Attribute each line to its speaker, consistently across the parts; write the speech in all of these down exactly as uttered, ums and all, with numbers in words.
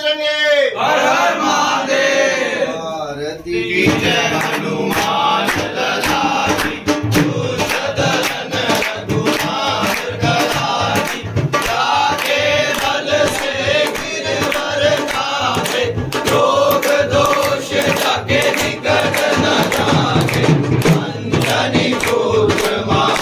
Speaker 1: बजरंगे। हर हर महादेव। आरती की जय हनुमान लला की, दुष्ट दलन रघुनाथ कला की, जाके बल से गिरवर खावे, रोग दोष जाके निकट न जाके, अंजनी पुत्र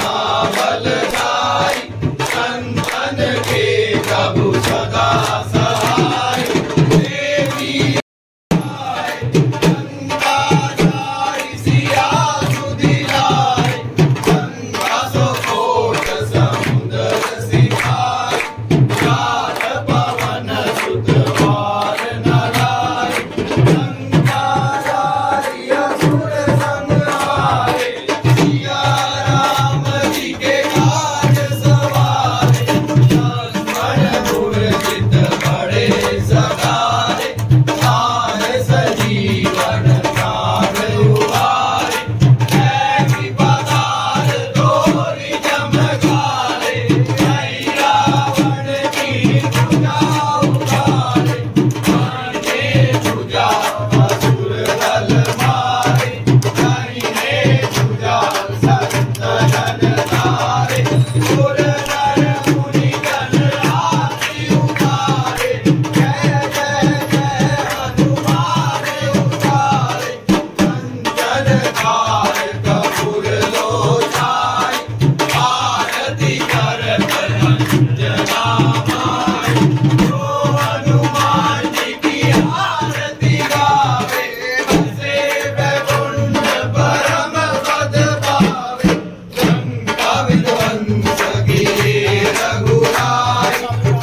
Speaker 1: महाबलशाली, संतन के प्रभु सदा सहाय। देवी आए गंगा जाई सिया सुधिलाए, गंगा सो कोट समुद्र सिखाए, जात पवन सुत वार नराए, गंगा जाई असुर संहारे, सिया राम जी के काज सवारे, लक्ष्मण गुरजित बड़े सगारे, आन सजीवन प्राण उबारे, ऐसी पदार तोरी चमकारे, जय रावण की भुजा उतारे, माने भुजा असुर दल मारे, दाहिने भुजा संत जन तारे, सुर नर मुनि जन आरती उतारे, जय जय जय हनुमान उतारे, कंचन कार कपूर लोचाय, आरती करत अंजना माय, जो हनुमान जी की आरती गावे, बसे वैकुंठ परम पद पावे, लंका विध्वंस किए रघुराय,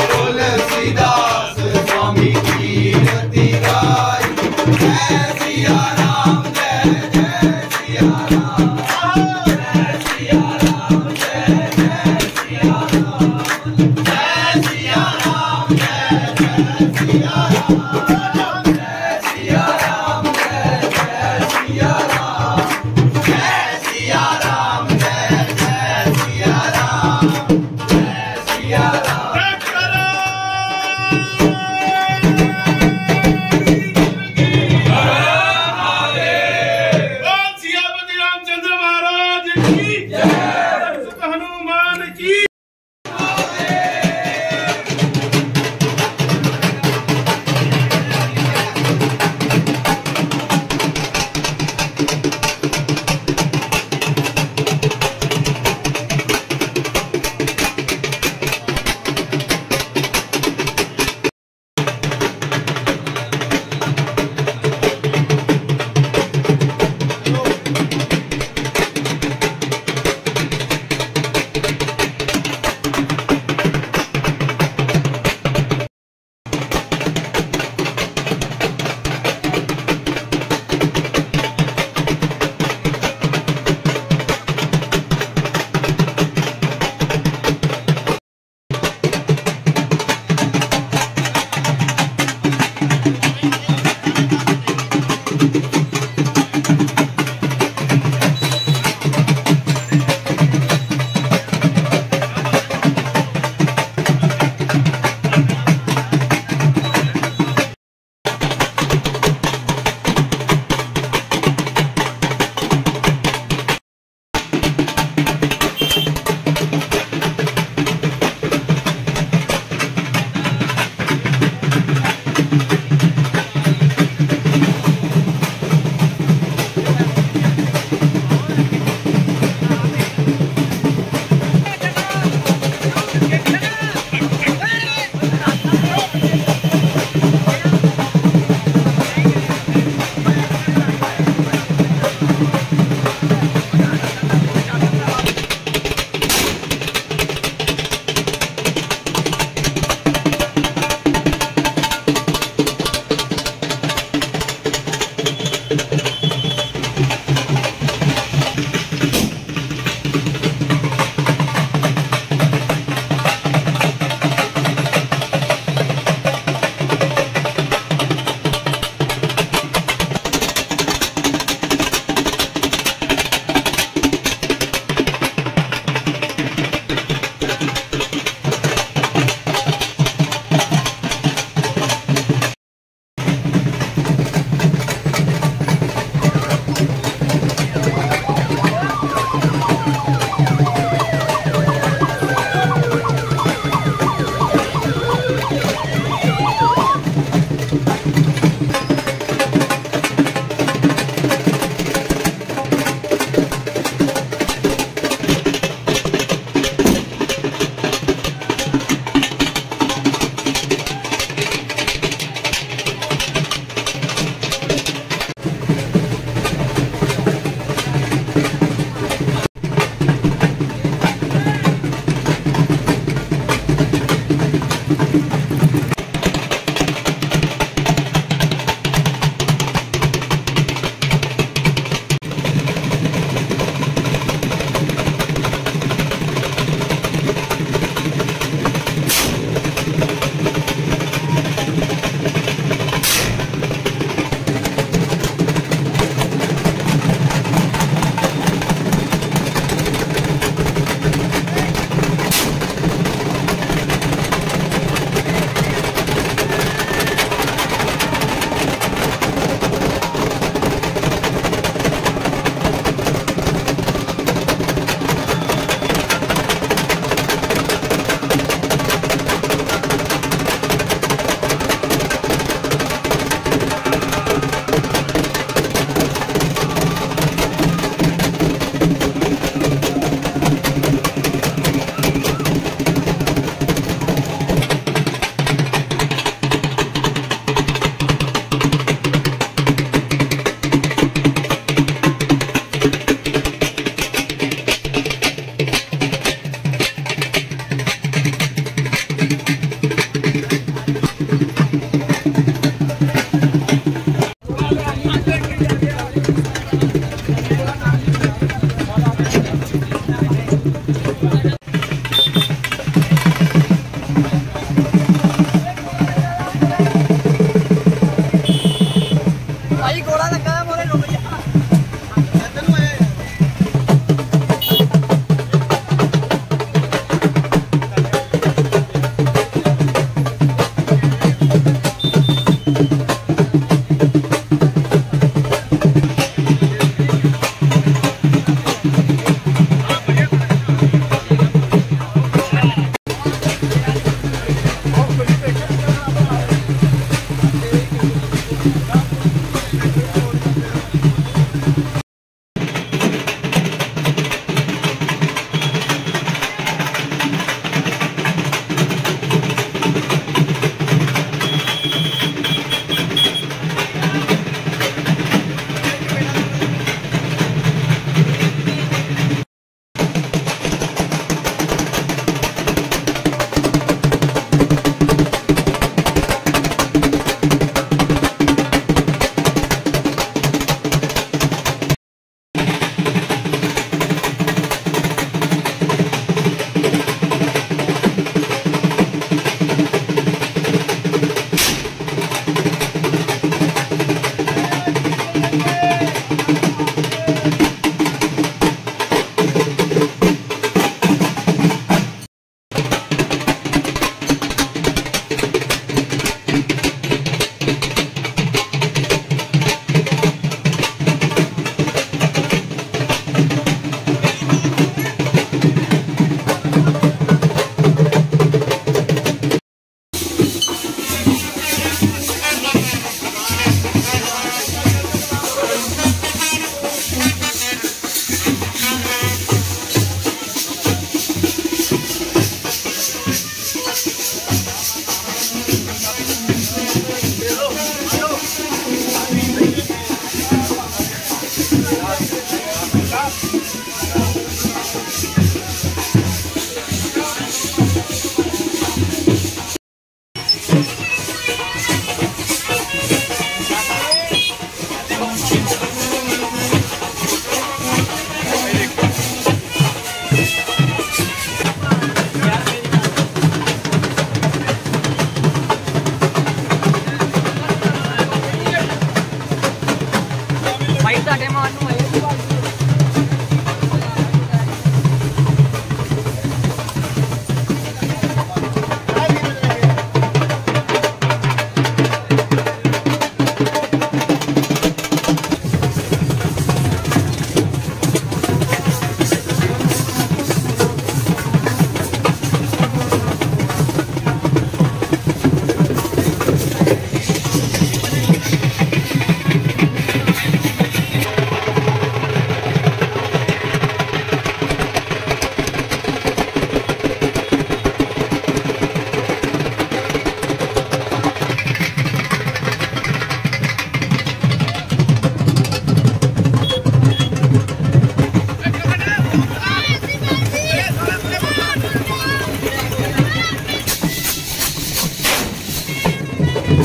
Speaker 1: तुलसीदास स्वामी की रति गाय, जय सिया राम जय जय सिया राम, जय सिया राम जय जय सिया राम, जय सिया राम जय जय सिया राम, जय सिया राम जय जय सिया राम, जय सिया राम जय जय सिया राम, जय सिया राम। सियापति रामचंद्र महाराज की जय, हनुमान की।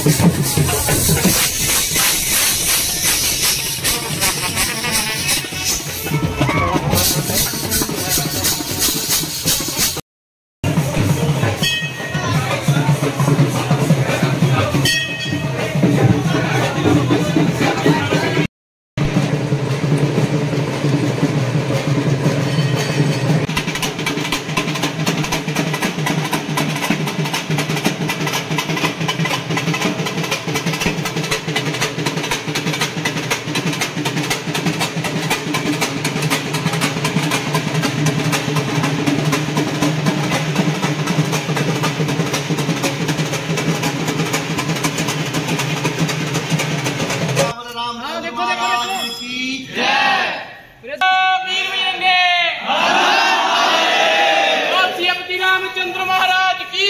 Speaker 1: रामचंद्र महाराज की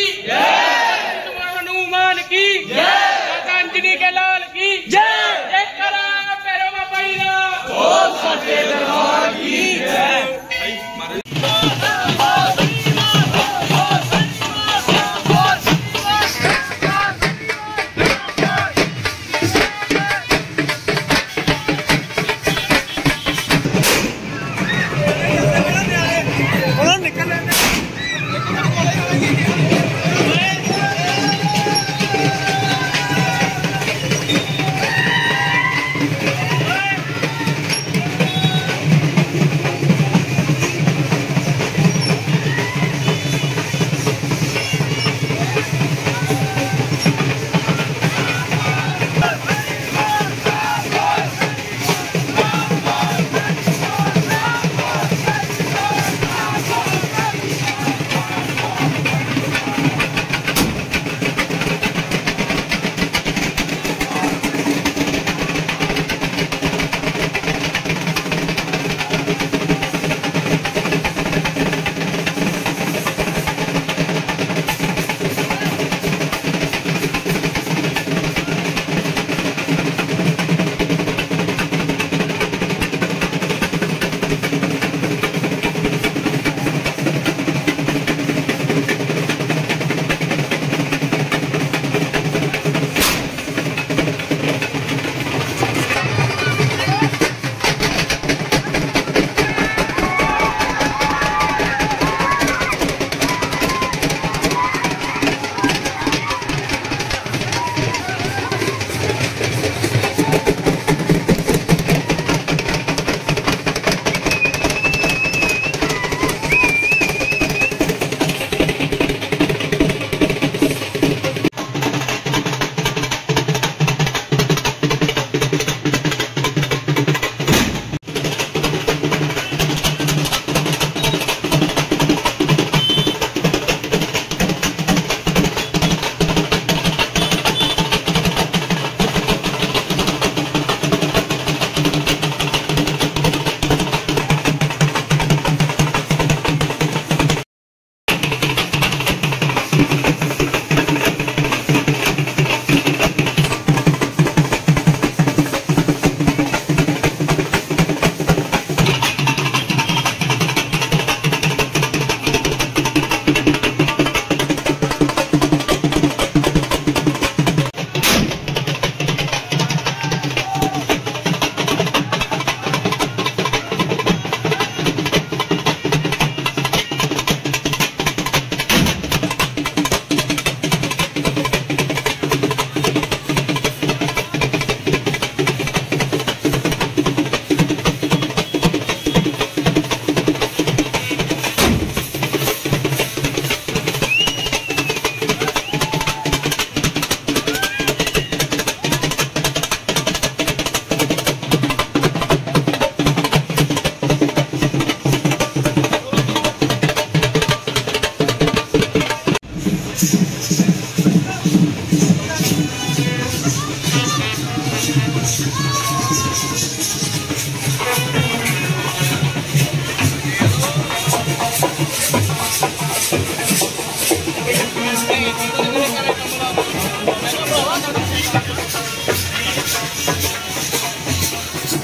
Speaker 1: जय, हनुमान की जय, कांचनी के लाल की जय, जय करा भैरव भैया ओ सच्चे दरबार की जय।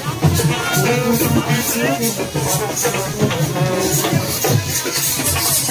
Speaker 2: Thank you.